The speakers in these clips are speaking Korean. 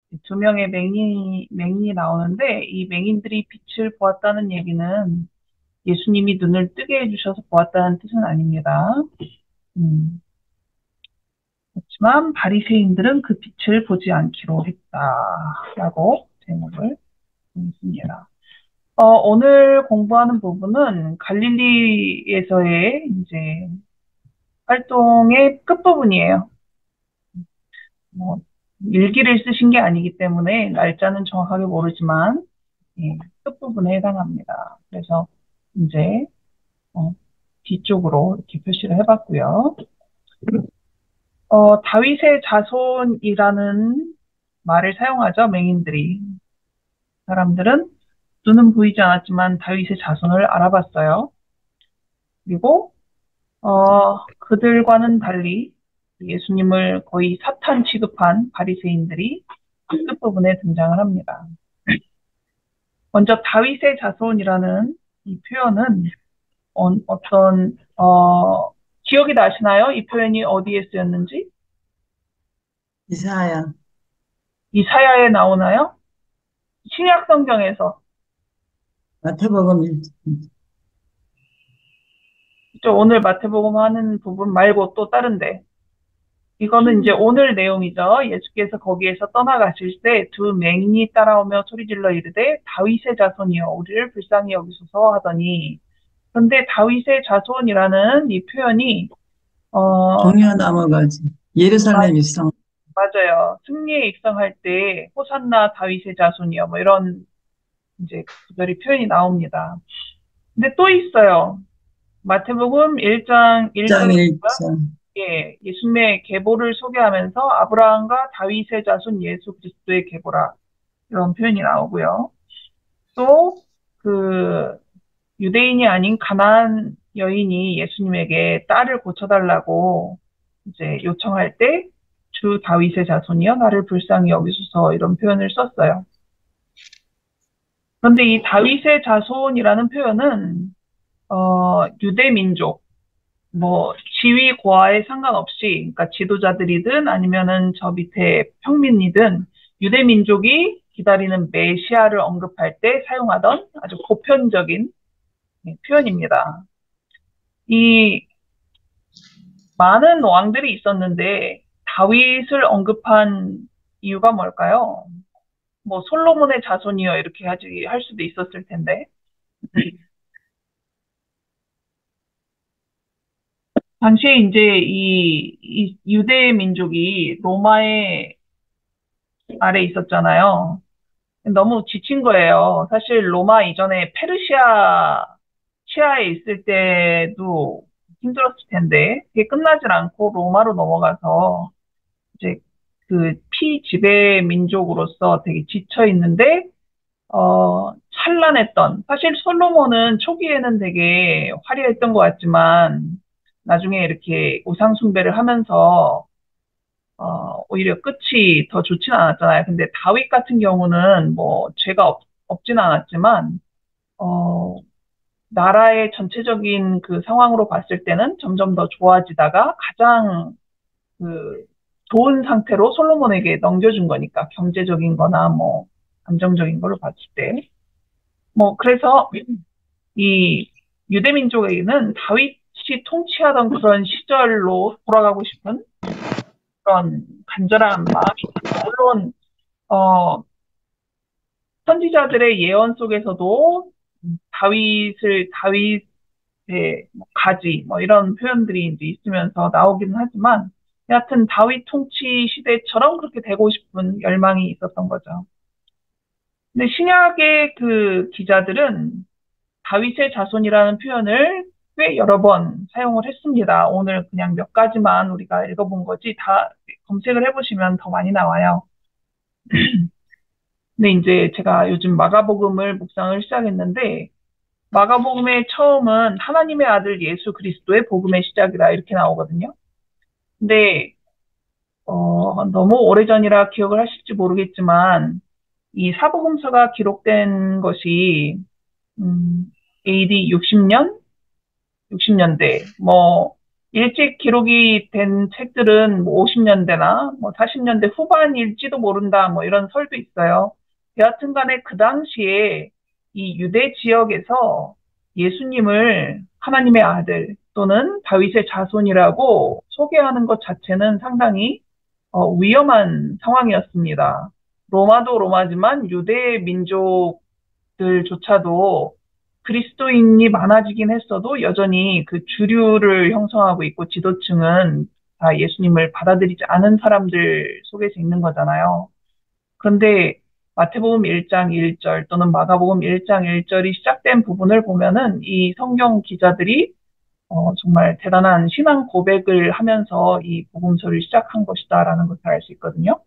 두 명의 맹인이 나오는데 이 맹인들이 빛을 보았다는 얘기는 예수님이 눈을 뜨게 해주셔서 보았다는 뜻은 아닙니다. 음, 그렇지만 바리새인들은 그 빛을 보지 않기로 했다라고 제목을 했습니다. 오늘 공부하는 부분은 갈릴리에서의 이제 활동의 끝부분이에요. 뭐, 일기를 쓰신 게 아니기 때문에 날짜는 정확하게 모르지만 예, 끝부분에 해당합니다. 그래서 이제 어, 뒤쪽으로 이렇게 표시를 해봤고요. 다윗의 자손이라는 말을 사용하죠, 맹인들이. 사람들은 눈은 보이지 않았지만 다윗의 자손을 알아봤어요. 그리고 그들과는 달리 예수님을 거의 사탄 취급한 바리새인들이 끝부분에 등장을 합니다. 먼저 다윗의 자손이라는 이 표현은 어떤 기억이 나시나요? 이 표현이 어디에 쓰였는지? 이사야. 이사야에 나오나요? 신약 성경에서. 마태복음 오늘 마태복음 하는 부분 말고 또 다른데. 이거는 이제 오늘 내용이죠. 예수께서 거기에서 떠나가실 때 두 맹인이 따라오며 소리질러 이르되 다윗의 자손이여 우리를 불쌍히 여기소서 하더니, 그런데 다윗의 자손이라는 이 표현이 종려 넘어가지. 예루살렘 입성. 맞아요. 승리에 입성할 때 호산나 다윗의 자손이여 뭐 이런 이제 구절이 표현이 나옵니다. 근데 또 있어요. 마태복음 1장 1절에 장 1장. 예수님의 계보를 소개하면서 아브라함과 다윗의 자손 예수 그리스도의 계보라 이런 표현이 나오고요. 또 그 유대인이 아닌 가나안 여인이 예수님에게 딸을 고쳐달라고 이제 요청할 때 주 다윗의 자손이여 나를 불쌍히 여기소서 이런 표현을 썼어요. 그런데 이 다윗의 자손이라는 표현은 유대 민족 뭐 지위 고하에 상관없이 그러니까 지도자들이든 아니면은 저 밑에 평민이든 유대 민족이 기다리는 메시아를 언급할 때 사용하던 아주 보편적인 표현입니다. 이 많은 왕들이 있었는데 다윗을 언급한 이유가 뭘까요? 뭐 솔로몬의 자손이요 이렇게 할 수도 있었을 텐데 당시에 이제 이 유대 민족이 로마의 아래 있었잖아요. 너무 지친 거예요. 사실 로마 이전에 페르시아 치하에 있을 때도 힘들었을 텐데 그게 끝나질 않고 로마로 넘어가서 이제 그 피지배 민족으로서 되게 지쳐 있는데 찬란했던 사실 솔로몬은 초기에는 되게 화려했던 것 같지만 나중에 이렇게 우상 숭배를 하면서 오히려 끝이 더 좋진 않았잖아요. 근데 다윗 같은 경우는 뭐 죄가 없진 않았지만 어, 나라의 전체적인 그 상황으로 봤을 때는 점점 더 좋아지다가 가장 그 좋은 상태로 솔로몬에게 넘겨준 거니까 경제적인 거나 뭐 안정적인 걸로 봤을 때. 뭐 그래서 이 유대민족에게는 다윗이 통치하던 그런 시절로 돌아가고 싶은 그런 간절한 마음이 있어요. 물론 어, 선지자들의 예언 속에서도 다윗의 뭐 가지 뭐 이런 표현들이 이제 있으면서 나오기는 하지만 여하튼 다윗 통치 시대처럼 그렇게 되고 싶은 열망이 있었던 거죠. 근데 신약의 그 기자들은 다윗의 자손이라는 표현을 꽤 여러 번 사용을 했습니다. 오늘 그냥 몇 가지만 우리가 읽어본 거지 다 검색을 해보시면 더 많이 나와요. 근데 이제 제가 요즘 마가복음을 묵상을 시작했는데 마가복음의 처음은 하나님의 아들 예수 그리스도의 복음의 시작이라 이렇게 나오거든요. 근데 너무 오래전이라 기억을 하실지 모르겠지만 이 사복음서가 기록된 것이 AD 60년, 60년대 뭐 일찍 기록이 된 책들은 뭐 50년대나 뭐 40년대 후반일지도 모른다 뭐 이런 설도 있어요. 여하튼 간에 그 당시에 이 유대 지역에서 예수님을 하나님의 아들 또는 다윗의 자손이라고 소개하는 것 자체는 상당히 위험한 상황이었습니다. 로마도 로마지만 유대 민족들조차도 그리스도인이 많아지긴 했어도 여전히 그 주류를 형성하고 있고 지도층은 다 예수님을 받아들이지 않은 사람들 속에서 있는 거잖아요. 그런데 마태복음 1장 1절 또는 마가복음 1장 1절이 시작된 부분을 보면은 이 성경 기자들이 정말 대단한 신앙 고백을 하면서 이 복음서를 시작한 것이다라는 것을 알 수 있거든요.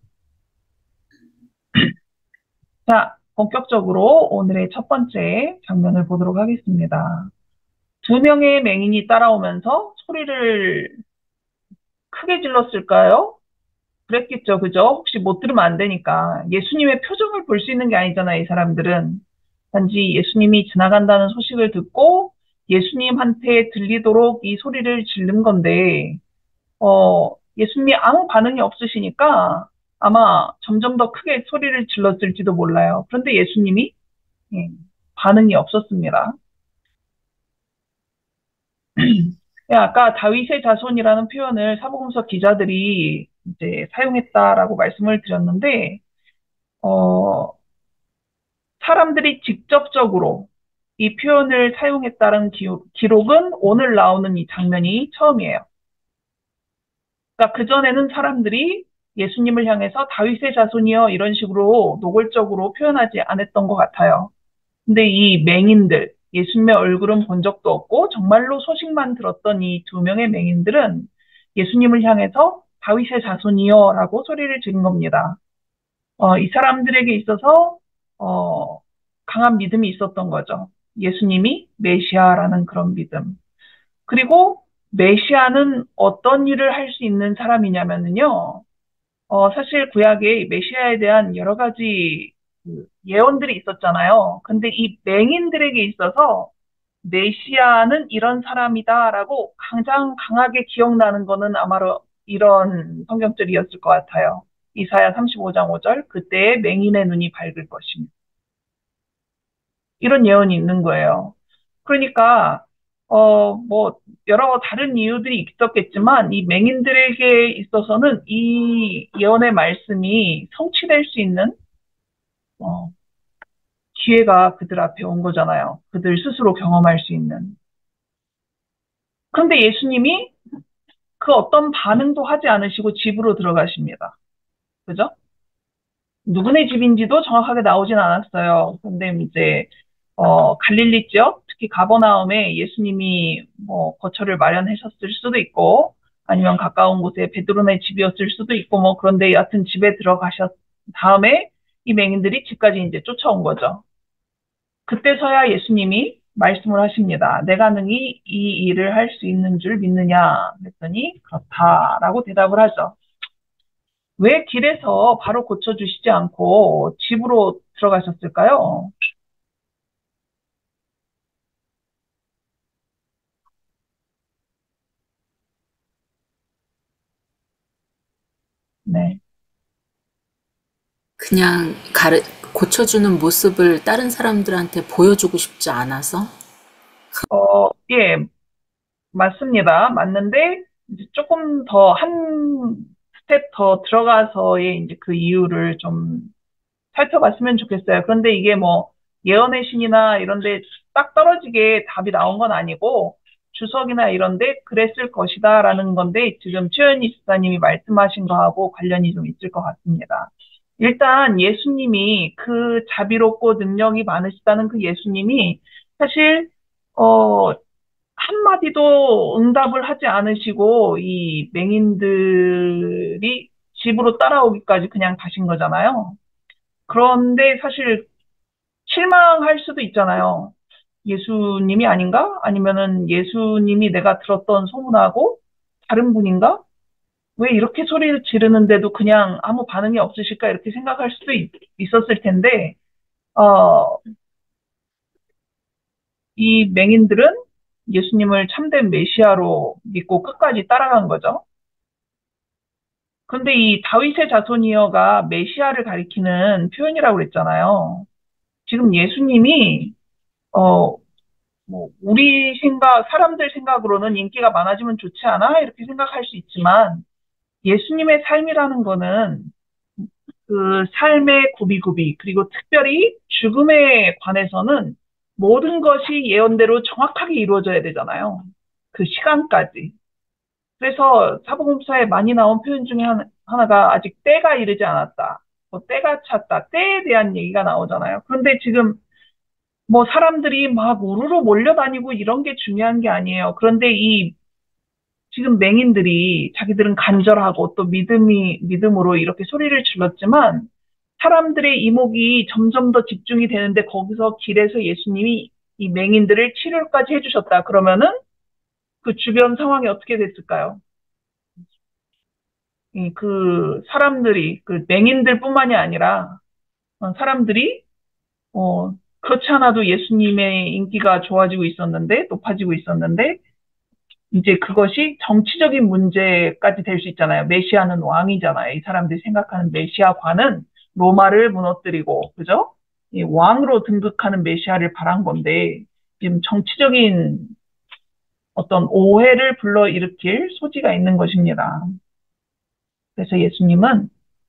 자, 본격적으로 오늘의 첫 번째 장면을 보도록 하겠습니다. 두 명의 맹인이 따라오면서 소리를 크게 질렀을까요? 그랬겠죠, 그죠? 혹시 못 들으면 안 되니까. 예수님의 표정을 볼 수 있는 게 아니잖아요, 이 사람들은. 단지 예수님이 지나간다는 소식을 듣고 예수님한테 들리도록 이 소리를 지른 건데, 예수님이 아무 반응이 없으시니까 아마 점점 더 크게 소리를 질렀을지도 몰라요. 그런데 예수님이 예, 반응이 없었습니다. 아까 다윗의 자손이라는 표현을 사복음서 기자들이 이제 사용했다라고 말씀을 드렸는데, 어, 사람들이 직접적으로 이 표현을 사용했다는 기록은 오늘 나오는 이 장면이 처음이에요. 그러니까 그전에는 사람들이 예수님을 향해서 다윗의 자손이여 이런 식으로 노골적으로 표현하지 않았던 것 같아요. 근데 이 맹인들, 예수님의 얼굴은 본 적도 없고 정말로 소식만 들었던 이 두 명의 맹인들은 예수님을 향해서 다윗의 자손이여라고 소리를 지른 겁니다. 이 사람들에게 있어서 강한 믿음이 있었던 거죠. 예수님이 메시아라는 그런 믿음. 그리고 메시아는 어떤 일을 할 수 있는 사람이냐면요. 사실 구약에 메시아에 대한 여러 가지 그 예언들이 있었잖아요. 근데 이 맹인들에게 있어서 메시아는 이런 사람이다라고 가장 강하게 기억나는 거는 아마도 이런 성경절이었을 것 같아요. 이사야 35장 5절, 그때의 맹인의 눈이 밝을 것입니다. 이런 예언이 있는 거예요. 그러니까, 뭐, 여러 다른 이유들이 있었겠지만, 이 맹인들에게 있어서는 이 예언의 말씀이 성취될 수 있는, 어, 기회가 그들 앞에 온 거잖아요. 그들 스스로 경험할 수 있는. 그런데 예수님이 그 어떤 반응도 하지 않으시고 집으로 들어가십니다. 그죠? 누구네 집인지도 정확하게 나오진 않았어요. 근데 이제, 갈릴리 지역, 특히 가버나움에 예수님이 뭐 거처를 마련하셨을 수도 있고, 아니면 가까운 곳에 베드로네 집이었을 수도 있고, 뭐 그런데 여하튼 집에 들어가셨 다음에 이 맹인들이 집까지 이제 쫓아온 거죠. 그때서야 예수님이 말씀을 하십니다. 내가 능히 이 일을 할 수 있는 줄 믿느냐? 그랬더니 그렇다라고 대답을 하죠. 왜 길에서 바로 고쳐주시지 않고 집으로 들어가셨을까요? 네. 그냥 고쳐주는 모습을 다른 사람들한테 보여주고 싶지 않아서? 예, 맞습니다. 맞는데, 이제 조금 더 한 스텝 더 들어가서의 이제 그 이유를 좀 살펴봤으면 좋겠어요. 그런데 이게 뭐 예언의 신이나 이런데 딱 떨어지게 답이 나온 건 아니고 주석이나 이런데 그랬을 것이다라는 건데 지금 최현희 집사님이 말씀하신 거하고 관련이 좀 있을 것 같습니다. 일단 예수님이 그 자비롭고 능력이 많으시다는 그 예수님이 사실 어 한마디도 응답을 하지 않으시고 이 맹인들이 집으로 따라오기까지 그냥 가신 거잖아요. 그런데 사실 실망할 수도 있잖아요. 예수님이 아닌가? 아니면은 예수님이 내가 들었던 소문하고 다른 분인가? 왜 이렇게 소리를 지르는데도 그냥 아무 반응이 없으실까? 이렇게 생각할 수도 있었을 텐데, 어, 이 맹인들은 예수님을 참된 메시아로 믿고 끝까지 따라간 거죠. 근데 이 다윗의 자손이여가 메시아를 가리키는 표현이라고 그랬잖아요. 지금 예수님이 어, 뭐 우리 생각, 사람들 생각으로는 인기가 많아지면 좋지 않아? 이렇게 생각할 수 있지만 예수님의 삶이라는 거는 그 삶의 구비구비, 그리고 특별히 죽음에 관해서는 모든 것이 예언대로 정확하게 이루어져야 되잖아요. 그 시간까지. 그래서 사복음서에 많이 나온 표현 중에 하나가 아직 때가 이르지 않았다. 뭐 때가 찼다. 때에 대한 얘기가 나오잖아요. 그런데 지금 뭐 사람들이 막 우르르 몰려다니고 이런 게 중요한 게 아니에요. 그런데 이 지금 맹인들이 자기들은 간절하고 또 믿음으로 이렇게 소리를 질렀지만 사람들의 이목이 점점 더 집중이 되는데 거기서 길에서 예수님이 이 맹인들을 치료까지 해주셨다. 그러면은 그 주변 상황이 어떻게 됐을까요? 그 사람들이, 그 맹인들뿐만이 아니라 사람들이 그렇지 않아도 예수님의 인기가 좋아지고 있었는데, 높아지고 있었는데, 이제 그것이 정치적인 문제까지 될 수 있잖아요. 메시아는 왕이잖아요. 이 사람들이 생각하는 메시아관은 로마를 무너뜨리고, 그죠? 이 왕으로 등극하는 메시아를 바란 건데, 지금 정치적인 어떤 오해를 불러일으킬 소지가 있는 것입니다. 그래서 예수님은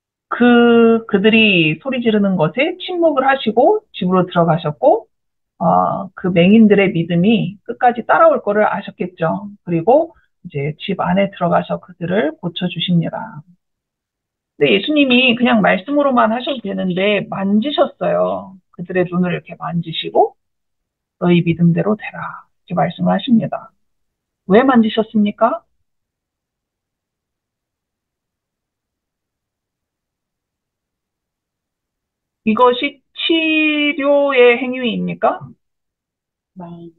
그들이 소리 지르는 것에 침묵을 하시고 집으로 들어가셨고, 그 맹인들의 믿음이 끝까지 따라올 거를 아셨겠죠. 그리고 이제 집 안에 들어가서 그들을 고쳐주십니다. 근데 예수님이 그냥 말씀으로만 하셔도 되는데 만지셨어요. 그들의 눈을 이렇게 만지시고 너희 믿음대로 되라. 이렇게 말씀을 하십니다. 왜 만지셨습니까? 이것이 치료의 행위입니까? 네.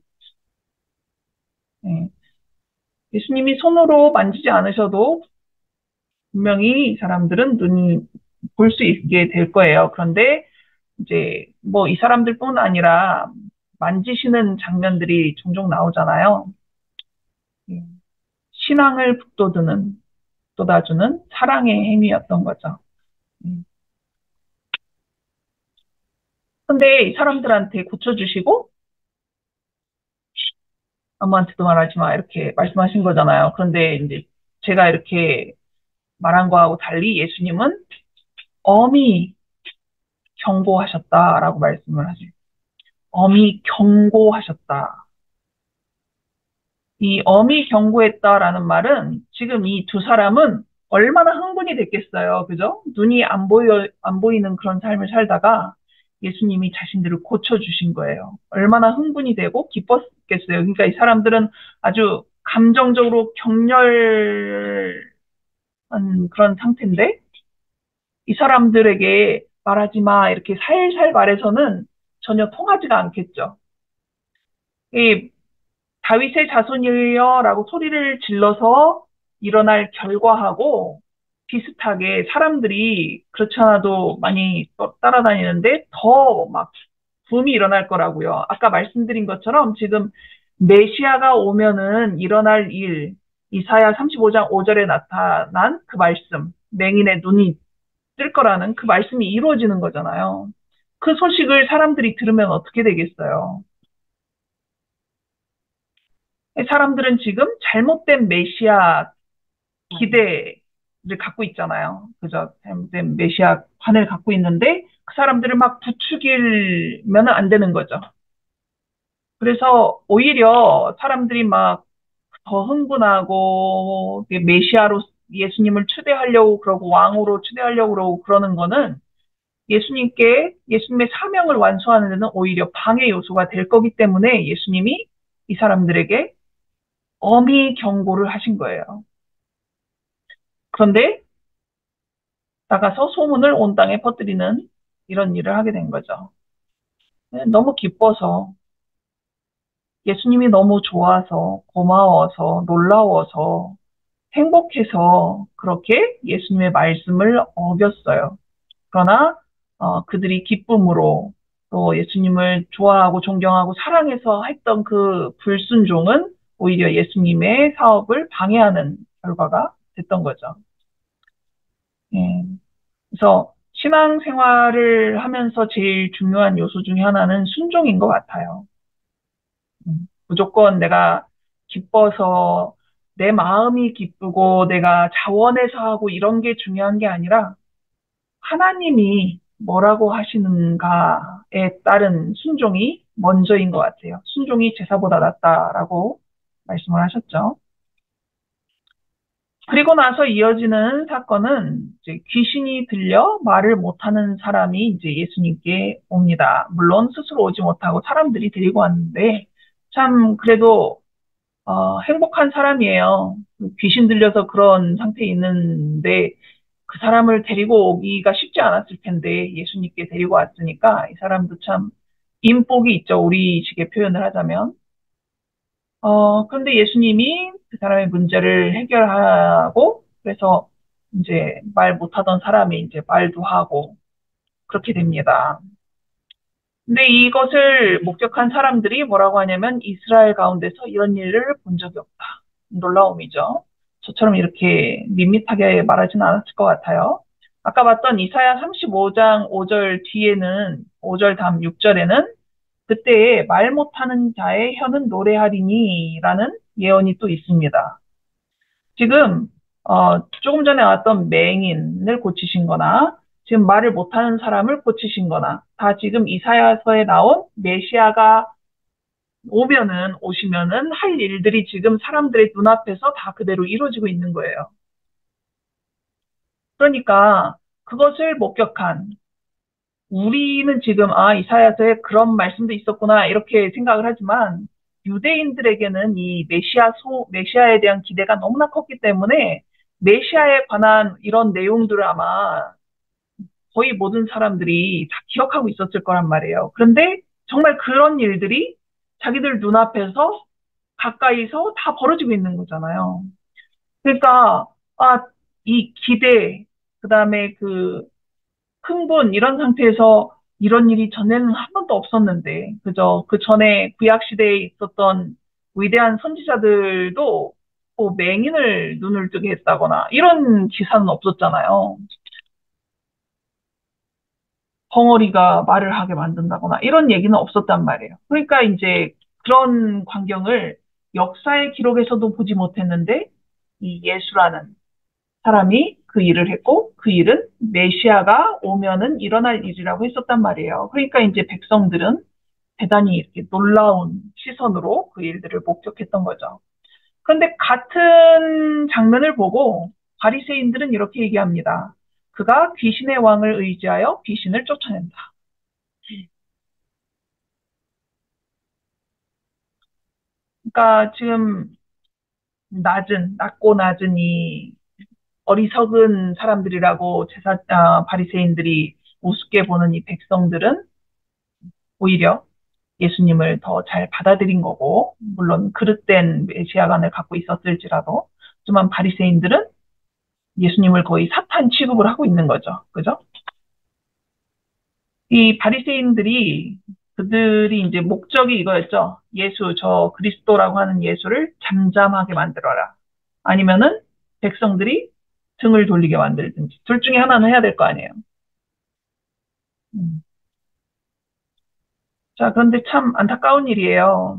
네. 예수님이 손으로 만지지 않으셔도 분명히 이 사람들은 눈이 볼 수 있게 될 거예요. 그런데 이제 뭐 이 사람들뿐 아니라 만지시는 장면들이 종종 나오잖아요. 예. 신앙을 북돋우는, 돋아주는 사랑의 행위였던 거죠. 근데 이 사람들한테 고쳐주시고 아무한테도 말하지 마 이렇게 말씀하신 거잖아요. 그런데 이제 제가 이렇게 말한 거하고 달리 예수님은 엄히 경고하셨다라고 말씀을 하세요. 엄히 경고하셨다. 이 엄히 경고했다라는 말은 지금 이 두 사람은 얼마나 흥분이 됐겠어요. 그죠? 눈이 안 보이는 그런 삶을 살다가 예수님이 자신들을 고쳐주신 거예요. 얼마나 흥분이 되고 기뻤겠어요. 그러니까 이 사람들은 아주 감정적으로 격렬한 그런 상태인데 이 사람들에게 말하지 마 이렇게 살살 말해서는 전혀 통하지가 않겠죠. 이 다윗의 자손이여라고 소리를 질러서 일어날 결과하고 비슷하게 사람들이 그렇지 않아도 많이 따라다니는데 더 막 붐이 일어날 거라고요. 아까 말씀드린 것처럼 지금 메시아가 오면은 일어날 일, 이사야 35장 5절에 나타난 그 말씀, 맹인의 눈이 뜰 거라는 그 말씀이 이루어지는 거잖아요. 그 소식을 사람들이 들으면 어떻게 되겠어요? 사람들은 지금 잘못된 메시아 기대를 갖고 있잖아요. 그죠? 잘못된 메시아 관을 갖고 있는데 그 사람들을 막 부추기면 안 되는 거죠. 그래서 오히려 사람들이 막 더 흥분하고 메시아로 예수님을 추대하려고 그러고 왕으로 추대하려고 그러고 그러는 거는 예수님의 사명을 완수하는 데는 오히려 방해 요소가 될 거기 때문에 예수님이 이 사람들에게 엄히 경고를 하신 거예요. 그런데 나가서 소문을 온 땅에 퍼뜨리는 이런 일을 하게 된 거죠. 너무 기뻐서 예수님이 너무 좋아서 고마워서 놀라워서 행복해서 그렇게 예수님의 말씀을 어겼어요. 그러나 그들이 기쁨으로 또 예수님을 좋아하고 존경하고 사랑해서 했던 그 불순종은 오히려 예수님의 사업을 방해하는 결과가 됐던 거죠. 예. 그래서 신앙생활을 하면서 제일 중요한 요소 중에 하나는 순종인 것 같아요. 무조건 내가 기뻐서 내 마음이 기쁘고 내가 자원해서 하고 이런 게 중요한 게 아니라 하나님이 뭐라고 하시는가에 따른 순종이 먼저인 것 같아요. 순종이 제사보다 낫다라고 말씀을 하셨죠. 그리고 나서 이어지는 사건은 이제 귀신이 들려 말을 못하는 사람이 이제 예수님께 옵니다. 물론 스스로 오지 못하고 사람들이 데리고 왔는데 참 그래도 행복한 사람이에요. 귀신 들려서 그런 상태에 있는데 그 사람을 데리고 오기가 쉽지 않았을 텐데 예수님께 데리고 왔으니까 이 사람도 참 인복이 있죠. 우리식의 표현을 하자면. 그런데 예수님이 그 사람의 문제를 해결하고 그래서 이제 말 못하던 사람이 이제 말도 하고 그렇게 됩니다. 근데 이것을 목격한 사람들이 뭐라고 하냐면 이스라엘 가운데서 이런 일을 본 적이 없다. 놀라움이죠. 저처럼 이렇게 밋밋하게 말하지는 않았을 것 같아요. 아까 봤던 이사야 35장 5절 뒤에는 5절 다음 6절에는 그때에 말 못하는 자의 혀는 노래하리니라는 예언이 또 있습니다. 지금 조금 전에 나왔던 맹인을 고치신 거나 지금 말을 못하는 사람을 고치신 거나 다 지금 이사야서에 나온 메시아가 오시면은 할 일들이 지금 사람들의 눈앞에서 다 그대로 이루어지고 있는 거예요. 그러니까 그것을 목격한 우리는 지금 이사야서에 그런 말씀도 있었구나 이렇게 생각을 하지만 유대인들에게는 이 메시아에 대한 기대가 너무나 컸기 때문에 메시아에 관한 이런 내용들을 아마 거의 모든 사람들이 다 기억하고 있었을 거란 말이에요. 그런데 정말 그런 일들이 자기들 눈앞에서 가까이서 다 벌어지고 있는 거잖아요. 그러니까 이 기대, 그다음에 그 흥분 이런 상태에서 이런 일이 전에는 한 번도 없었는데 그저 그 전에 구약 시대에 있었던 위대한 선지자들도 뭐 맹인을 눈을 뜨게 했다거나 이런 기사는 없었잖아요. 벙어리가 말을 하게 만든다거나 이런 얘기는 없었단 말이에요. 그러니까 이제 그런 광경을 역사의 기록에서도 보지 못했는데 이 예수라는 사람이 그 일을 했고 그 일은 메시아가 오면은 일어날 일이라고 했었단 말이에요. 그러니까 이제 백성들은 대단히 이렇게 놀라운 시선으로 그 일들을 목격했던 거죠. 그런데 같은 장면을 보고 바리새인들은 이렇게 얘기합니다. 그가 귀신의 왕을 의지하여 귀신을 쫓아낸다. 그러니까 지금 낮고 낮은 이 어리석은 사람들이라고 바리새인들이 우습게 보는 이 백성들은 오히려 예수님을 더 잘 받아들인 거고, 물론 그릇된 메시아관을 갖고 있었을지라도, 하지만 바리새인들은 예수님을 거의 사탄 취급을 하고 있는 거죠. 그죠? 이 바리새인들이 그들이 이제 목적이 이거였죠. 저 그리스도라고 하는 예수를 잠잠하게 만들어라. 아니면은 백성들이 등을 돌리게 만들든지. 둘 중에 하나는 해야 될 거 아니에요. 음. 자, 그런데 참 안타까운 일이에요.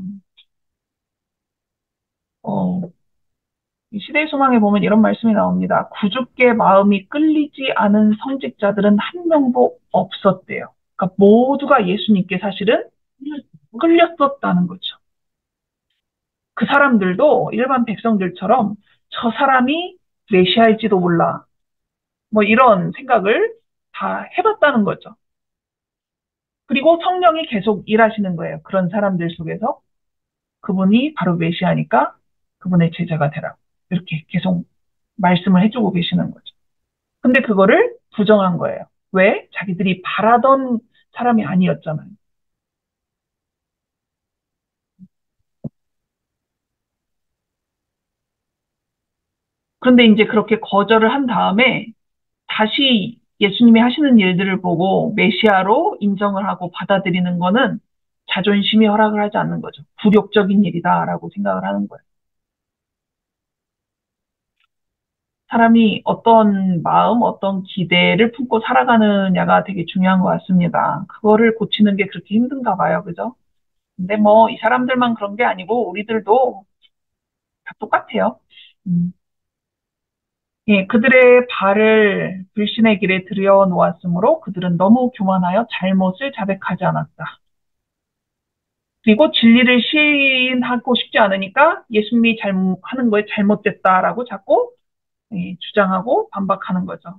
어, 시대의 소망에 보면 이런 말씀이 나옵니다. 구주께 마음이 끌리지 않은 성직자들은 한 명도 없었대요. 그러니까 모두가 예수님께 사실은 끌렸었다는 거죠. 그 사람들도 일반 백성들처럼 저 사람이 메시아일지도 몰라. 뭐 이런 생각을 다 해봤다는 거죠. 그리고 성령이 계속 일하시는 거예요. 그런 사람들 속에서 그분이 바로 메시아니까 그분의 제자가 되라. 이렇게 계속 말씀을 해주고 계시는 거죠. 근데 그거를 부정한 거예요. 왜? 자기들이 바라던 사람이 아니었잖아요. 그런데 이제 그렇게 거절을 한 다음에 다시 예수님이 하시는 일들을 보고 메시아로 인정을 하고 받아들이는 거는 자존심이 허락을 하지 않는 거죠. 굴욕적인 일이다라고 생각을 하는 거예요. 사람이 어떤 마음, 어떤 기대를 품고 살아가느냐가 되게 중요한 것 같습니다. 그거를 고치는 게 그렇게 힘든가 봐요. 그죠? 근데 뭐 이 사람들만 그런 게 아니고 우리들도 다 똑같아요. 음. 예, 그들의 발을 불신의 길에 들여 놓았으므로 그들은 너무 교만하여 잘못을 자백하지 않았다. 그리고 진리를 시인하고 싶지 않으니까 예수님이 하는 거에 잘못됐다라고 자꾸 예, 주장하고 반박하는 거죠.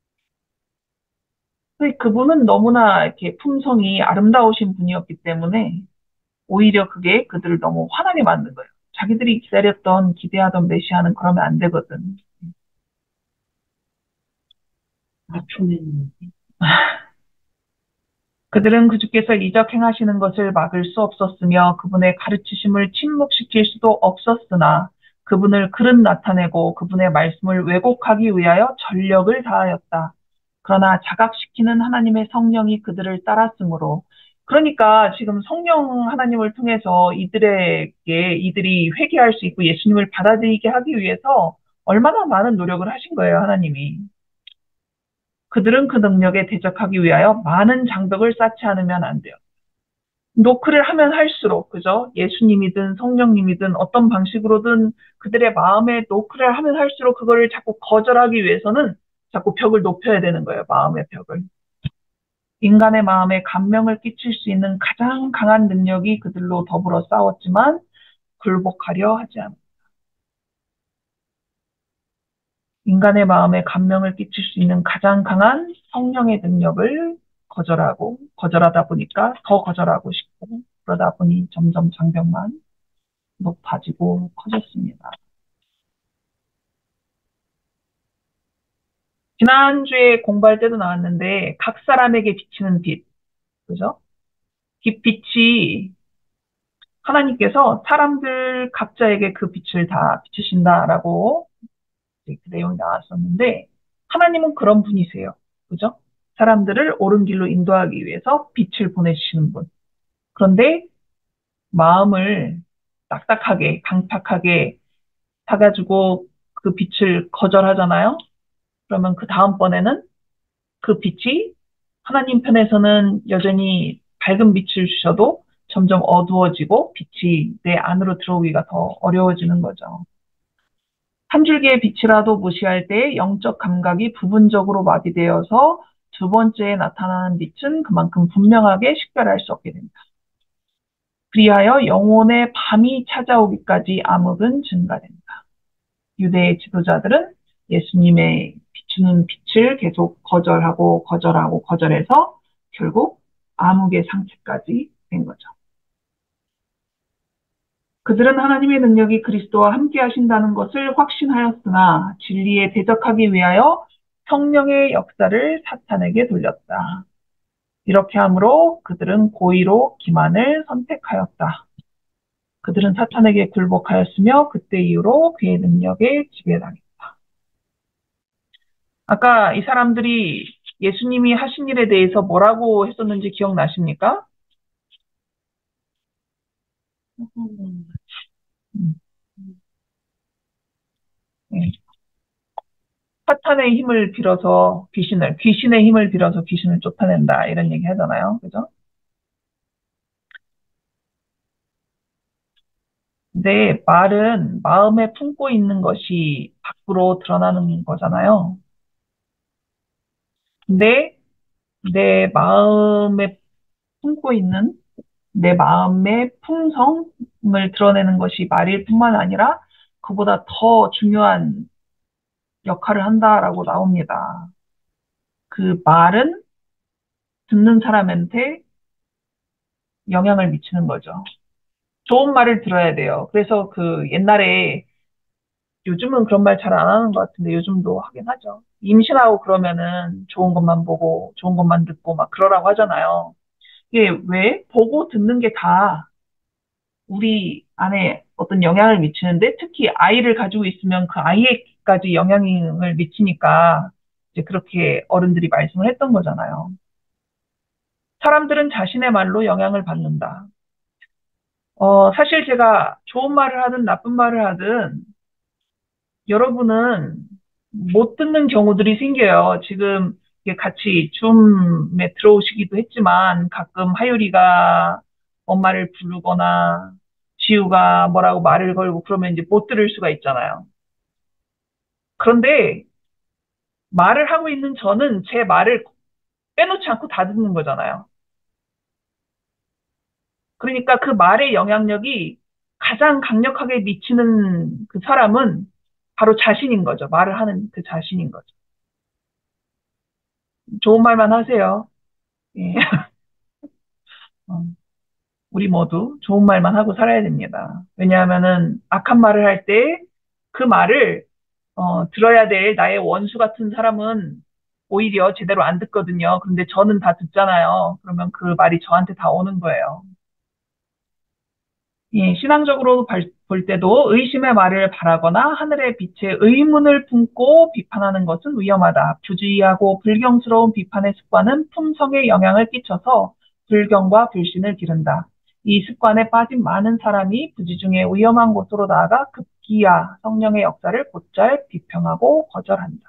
그분은 너무나 이렇게 품성이 아름다우신 분이었기 때문에 오히려 그게 그들을 너무 화나게 만든 거예요. 자기들이 기다렸던, 기대하던 메시아는 그러면 안 되거든. 아프네. 그들은 그 주께서 이적 행하시는 것을 막을 수 없었으며 그분의 가르치심을 침묵시킬 수도 없었으나 그분을 글은 나타내고 그분의 말씀을 왜곡하기 위하여 전력을 다하였다. 그러나 자각시키는 하나님의 성령이 그들을 따랐으므로 그러니까 지금 성령 하나님을 통해서 이들이 회개할 수 있고 예수님을 받아들이게 하기 위해서 얼마나 많은 노력을 하신 거예요, 하나님이. 그들은 그 능력에 대적하기 위하여 많은 장벽을 쌓지 않으면 안 돼요. 노크를 하면 할수록, 그죠? 예수님이든 성령님이든 어떤 방식으로든 그들의 마음에 노크를 하면 할수록 그거를 자꾸 거절하기 위해서는 자꾸 벽을 높여야 되는 거예요, 마음의 벽을. 인간의 마음에 감명을 끼칠 수 있는 가장 강한 능력이 그들로 더불어 싸웠지만 굴복하려 하지 않아. 인간의 마음에 감명을 끼칠 수 있는 가장 강한 성령의 능력을 거절하다 보니까 더 거절하고 싶고, 그러다 보니 점점 장벽만 높아지고 커졌습니다. 지난주에 공부할 때도 나왔는데, 각 사람에게 비치는 빛, 그죠? 빛이 하나님께서 사람들 각자에게 그 빛을 다 비추신다라고 그 내용이 나왔었는데, 하나님은 그런 분이세요. 그죠? 사람들을 옳은 길로 인도하기 위해서 빛을 보내주시는 분. 그런데 마음을 딱딱하게, 강팍하게 사가지고 그 빛을 거절하잖아요? 그러면 그 다음번에는 그 빛이 하나님 편에서는 여전히 밝은 빛을 주셔도 점점 어두워지고 빛이 내 안으로 들어오기가 더 어려워지는 거죠. 한 줄기의 빛이라도 무시할 때 영적 감각이 부분적으로 마비되어서 두 번째에 나타나는 빛은 그만큼 분명하게 식별할 수 없게 됩니다. 그리하여 영혼의 밤이 찾아오기까지 암흑은 증가됩니다. 유대의 지도자들은 예수님의 비추는 빛을 계속 거절해서 결국 암흑의 상태까지 된 거죠. 그들은 하나님의 능력이 그리스도와 함께 하신다는 것을 확신하였으나 진리에 대적하기 위하여 성령의 역사를 사탄에게 돌렸다. 이렇게 함으로 그들은 고의로 기만을 선택하였다. 그들은 사탄에게 굴복하였으며 그때 이후로 그의 능력에 지배당했다. 아까 이 사람들이 예수님이 하신 일에 대해서 뭐라고 했었는지 기억나십니까? 음, 네. 사탄의 힘을 빌어서 귀신의 힘을 빌어서 귀신을 쫓아낸다 이런 얘기 하잖아요. 그죠? 근데 말은 마음에 품고 있는 것이 밖으로 드러나는 거잖아요. 근데 내 마음에 품고 있는 내 마음의 품성을 드러내는 것이 말일 뿐만 아니라 그보다 더 중요한 역할을 한다라고 나옵니다. 그 말은 듣는 사람한테 영향을 미치는 거죠. 좋은 말을 들어야 돼요. 그래서 그 옛날에 요즘은 그런 말 잘 안 하는 것 같은데 요즘도 하긴 하죠. 임신하고 그러면은 좋은 것만 보고 좋은 것만 듣고 막 그러라고 하잖아요. 이게 왜? 보고 듣는 게 다 우리 안에 어떤 영향을 미치는데 특히 아이를 가지고 있으면 그 아이에게까지 영향을 미치니까 이제 그렇게 어른들이 말씀을 했던 거잖아요. 사람들은 자신의 말로 영향을 받는다. 사실 제가 좋은 말을 하든 나쁜 말을 하든 여러분은 못 듣는 경우들이 생겨요. 지금 이게 같이 줌에 들어오시기도 했지만 가끔 하율이가 엄마를 부르거나 지우가 뭐라고 말을 걸고 그러면 이제 못 들을 수가 있잖아요. 그런데 말을 하고 있는 저는 제 말을 빼놓지 않고 다 듣는 거잖아요. 그러니까 그 말의 영향력이 가장 강력하게 미치는 그 사람은 바로 자신인 거죠. 말을 하는 그 자신인 거죠. 좋은 말만 하세요. 예. 어, 우리 모두 좋은 말만 하고 살아야 됩니다. 왜냐하면은 악한 말을 할 때 그 말을 들어야 될 나의 원수 같은 사람은 오히려 제대로 안 듣거든요. 그런데 저는 다 듣잖아요. 그러면 그 말이 저한테 다 오는 거예요. 예, 신앙적으로 볼 때도 의심의 말을 바라거나 하늘의 빛에 의문을 품고 비판하는 것은 위험하다. 부주의하고 불경스러운 비판의 습관은 품성에 영향을 끼쳐서 불경과 불신을 기른다. 이 습관에 빠진 많은 사람이 부지 중에 위험한 곳으로 나아가 급기야 성령의 역사를 곧잘 비평하고 거절한다.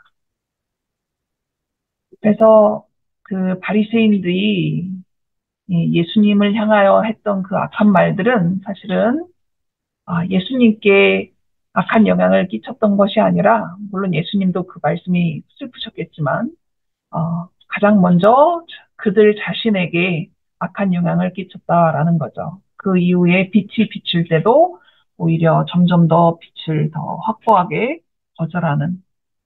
그래서 그 바리새인들이 예수님을 향하여 했던 그 악한 말들은 사실은 예수님께 악한 영향을 끼쳤던 것이 아니라, 물론 예수님도 그 말씀이 슬프셨겠지만, 가장 먼저 그들 자신에게 악한 영향을 끼쳤다라는 거죠. 그 이후에 빛이 비출 때도 오히려 점점 더 빛을 더 확고하게 거절하는.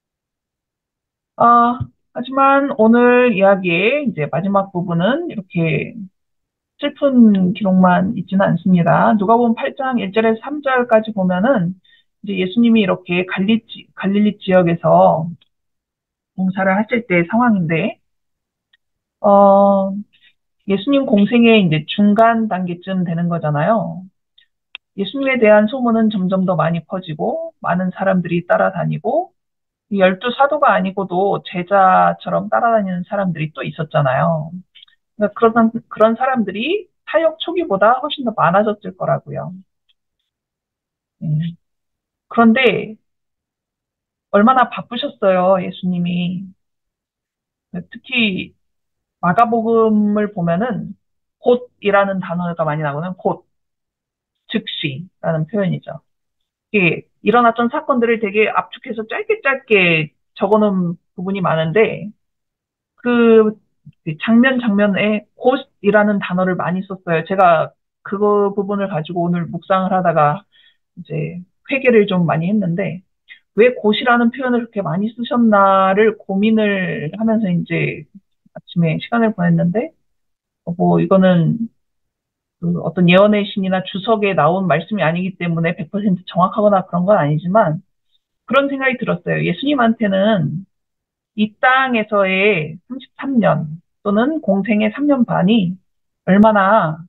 아, 하지만 오늘 이야기의 이제 마지막 부분은 이렇게 슬픈 기록만 있지는 않습니다. 누가복음 8장 1절에서 3절까지 보면은 이제 예수님이 이렇게 갈릴리 지역에서 봉사를 하실 때 상황인데, 어, 예수님 공생의 이제 중간 단계쯤 되는 거잖아요. 예수님에 대한 소문은 점점 더 많이 퍼지고, 많은 사람들이 따라다니고, 이 12사도가 아니고도 제자처럼 따라다니는 사람들이 또 있었잖아요. 그러니까 그런 사람들이 사역 초기보다 훨씬 더 많아졌을 거라고요. 음. 그런데 얼마나 바쁘셨어요, 예수님이. 특히 마가복음을 보면은 곧이라는 단어가 많이 나오는 곧, 즉시라는 표현이죠. 이게 일어났던 사건들을 되게 압축해서 짧게 짧게 적어놓은 부분이 많은데 그 장면 장면에 곧이라는 단어를 많이 썼어요. 제가 그거 부분을 가지고 오늘 묵상을 하다가 이제 회개를 좀 많이 했는데 왜 곧이라는 표현을 그렇게 많이 쓰셨나를 고민을 하면서 이제 아침에 시간을 보냈는데, 뭐, 이거는 그 어떤 예언의 신이나 주석에 나온 말씀이 아니기 때문에 100% 정확하거나 그런 건 아니지만, 그런 생각이 들었어요. 예수님한테는 이 땅에서의 33년 또는 공생의 3년 반이 얼마나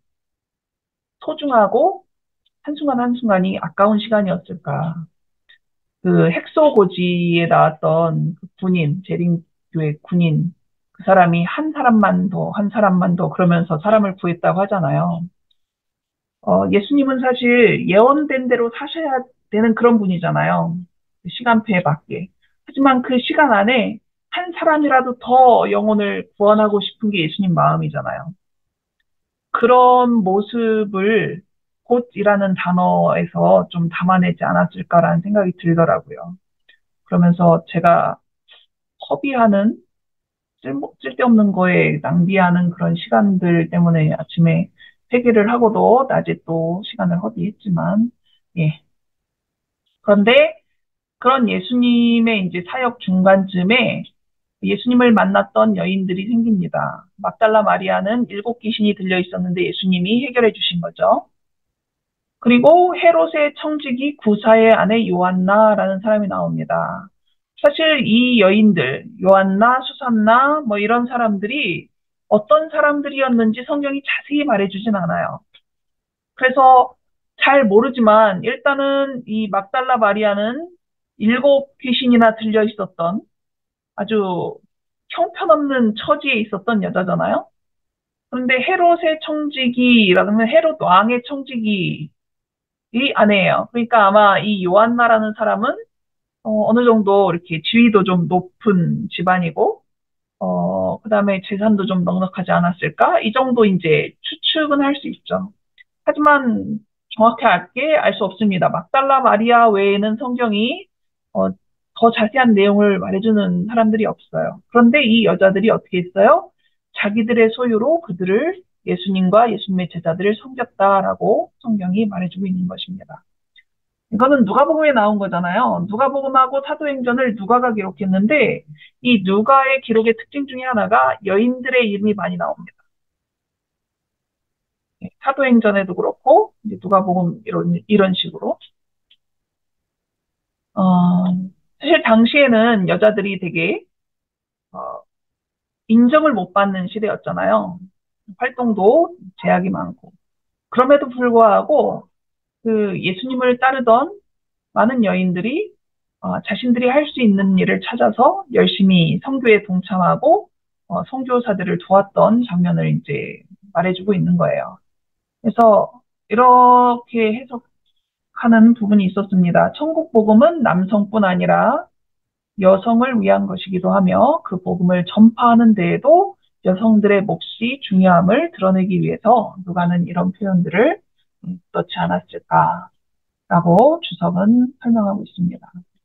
소중하고 한순간 한순간이 아까운 시간이었을까. 그 헥소고지에 나왔던 그 군인, 재림교회 군인, 그 사람이 한 사람만 더, 한 사람만 더 그러면서 사람을 구했다고 하잖아요. 예수님은 사실 예언된 대로 사셔야 되는 그런 분이잖아요. 그 시간표에 맞게. 하지만 그 시간 안에 한 사람이라도 더 영혼을 구원하고 싶은 게 예수님 마음이잖아요. 그런 모습을 곧이라는 단어에서 좀 담아내지 않았을까라는 생각이 들더라고요. 그러면서 제가 허비하는 쓸데없는 거에 낭비하는 그런 시간들 때문에 아침에 회개를 하고도 낮에 또 시간을 허비했지만, 예. 그런데 그런 예수님의 이제 사역 중간쯤에 예수님을 만났던 여인들이 생깁니다. 막달라 마리아는 7귀신이 들려 있었는데 예수님이 해결해 주신 거죠. 그리고 헤롯의 청지기 구사의 아내 요한나라는 사람이 나옵니다. 사실 이 여인들, 요한나, 수산나, 뭐 이런 사람들이 어떤 사람들이었는지 성경이 자세히 말해주진 않아요. 그래서 잘 모르지만 일단은 이 막달라 마리아는 7귀신이나 들려 있었던 아주 형편없는 처지에 있었던 여자잖아요. 그런데 헤롯의 청지기라면 헤롯 왕의 청지기 이 아내예요. 그러니까 아마 이 요한나라는 사람은 어느 정도 이렇게 지위도 좀 높은 집안이고 그다음에 재산도 좀 넉넉하지 않았을까? 이 정도 이제 추측은 할 수 있죠. 하지만 정확히 알게 알 수 없습니다. 막달라 마리아 외에는 성경이 어, 더 자세한 내용을 말해주는 사람들이 없어요. 그런데 이 여자들이 어떻게 했어요? 자기들의 소유로 그들을 예수님과 예수님의 제자들을 섬겼다라고 성경이 말해주고 있는 것입니다. 이거는 누가복음에 나온 거잖아요. 누가복음하고 사도행전을 누가가 기록했는데 이 누가의 기록의 특징 중에 하나가 여인들의 이름이 많이 나옵니다. 사도행전에도 그렇고 이제 누가복음 이런 식으로 어, 사실 당시에는 여자들이 되게 어, 인정을 못 받는 시대였잖아요. 활동도 제약이 많고 그럼에도 불구하고 그 예수님을 따르던 많은 여인들이 자신들이 할 수 있는 일을 찾아서 열심히 선교에 동참하고 선교사들을 도왔던 장면을 이제 말해주고 있는 거예요. 그래서 이렇게 해석하는 부분이 있었습니다. 천국 복음은 남성뿐 아니라 여성을 위한 것이기도 하며 그 복음을 전파하는 데에도 여성들의 몫이 중요함을 드러내기 위해서 누가는 이런 표현들을 넣지 않았을까라고 주석은 설명하고 있습니다.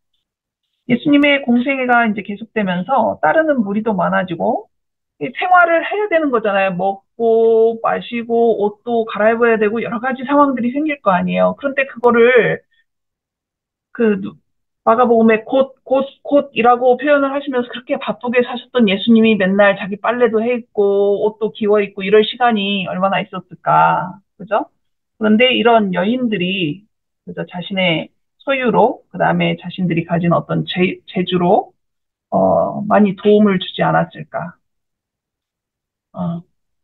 예수님의 공생애가 이제 계속되면서 따르는 무리도 많아지고 생활을 해야 되는 거잖아요. 먹고 마시고 옷도 갈아입어야 되고 여러 가지 상황들이 생길 거 아니에요. 그런데 그거를 그 마가복음에 곧이라고 표현을 하시면서 그렇게 바쁘게 사셨던 예수님이 맨날 자기 빨래도 해 입고 옷도 기워 입고 이럴 시간이 얼마나 있었을까. 그죠? 그런데 이런 여인들이 그죠? 자신의 소유로 그다음에 자신들이 가진 어떤 재주로 많이 도움을 주지 않았을까. 어,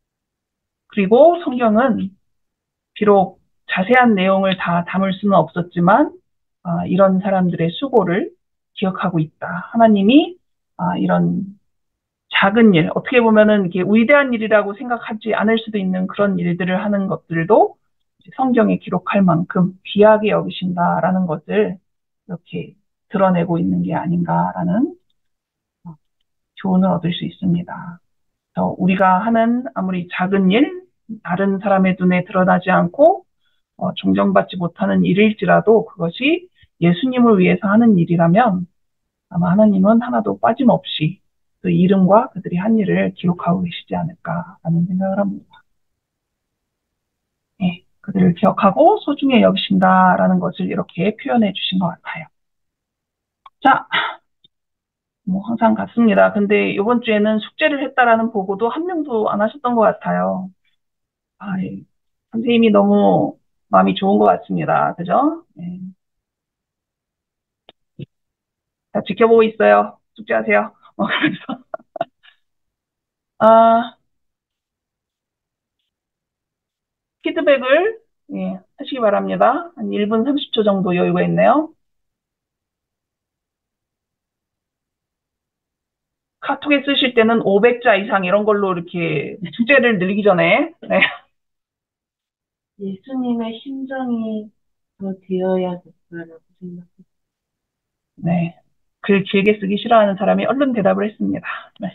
그리고 성경은 비록 자세한 내용을 다 담을 수는 없었지만 이런 사람들의 수고를 기억하고 있다. 하나님이 이런 작은 일, 어떻게 보면은 이게 위대한 일이라고 생각하지 않을 수도 있는 그런 일들을 하는 것들도 성경에 기록할 만큼 귀하게 여기신다라는 것을 이렇게 드러내고 있는 게 아닌가라는 교훈을 얻을 수 있습니다. 그래서 우리가 하는 아무리 작은 일, 다른 사람의 눈에 드러나지 않고 존경받지 못하는 일일지라도 그것이 예수님을 위해서 하는 일이라면 아마 하나님은 하나도 빠짐없이 그 이름과 그들이 한 일을 기록하고 계시지 않을까라는 생각을 합니다. 예, 그들을 기억하고 소중히 여기신다라는 것을 이렇게 표현해 주신 것 같아요. 자, 뭐 항상 같습니다. 근데 이번 주에는 숙제를 했다라는 보고도 한 명도 안 하셨던 것 같아요. 예. 선생님이 너무 마음이 좋은 것 같습니다. 그죠? 예. 다 지켜보고 있어요. 숙제하세요. 그래서 아, 피드백을 예, 하시기 바랍니다. 한 1분 30초 정도 여유가 있네요. 카톡에 쓰실 때는 500자 이상 이런 걸로 이렇게 숙제를 늘리기 전에 네. 예수님의 심정이 더 되어야겠다라고 생각해요. 네. 글 길게 쓰기 싫어하는 사람이 얼른 대답을 했습니다. 네.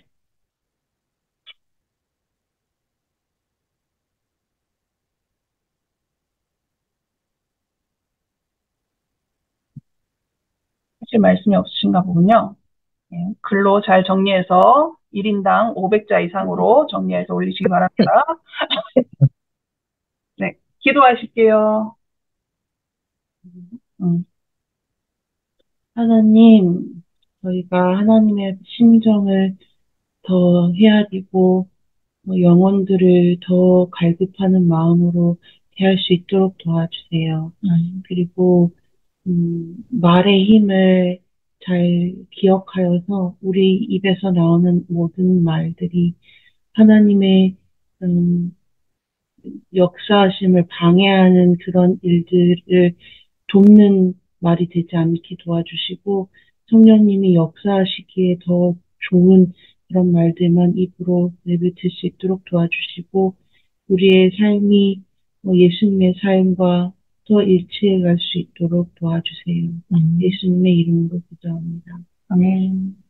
사실 말씀이 없으신가 보군요. 네. 글로 잘 정리해서 1인당 500자 이상으로 정리해서 올리시기 바랍니다. 네. 기도하실게요. 하나님, 저희가 하나님의 심정을 더 헤아리고 영혼들을 더 갈급하는 마음으로 대할 수 있도록 도와주세요. 그리고 말의 힘을 잘 기억하여서 우리 입에서 나오는 모든 말들이 하나님의 역사하심을 방해하는 그런 일들을 돕는 말이 되지 않게 도와주시고 성령님이 역사하시기에 더 좋은 그런 말들만 입으로 내뱉을 수 있도록 도와주시고, 우리의 삶이 예수님의 삶과 더 일치해 갈 수 있도록 도와주세요. 예수님의 이름으로 기도합니다. 아멘.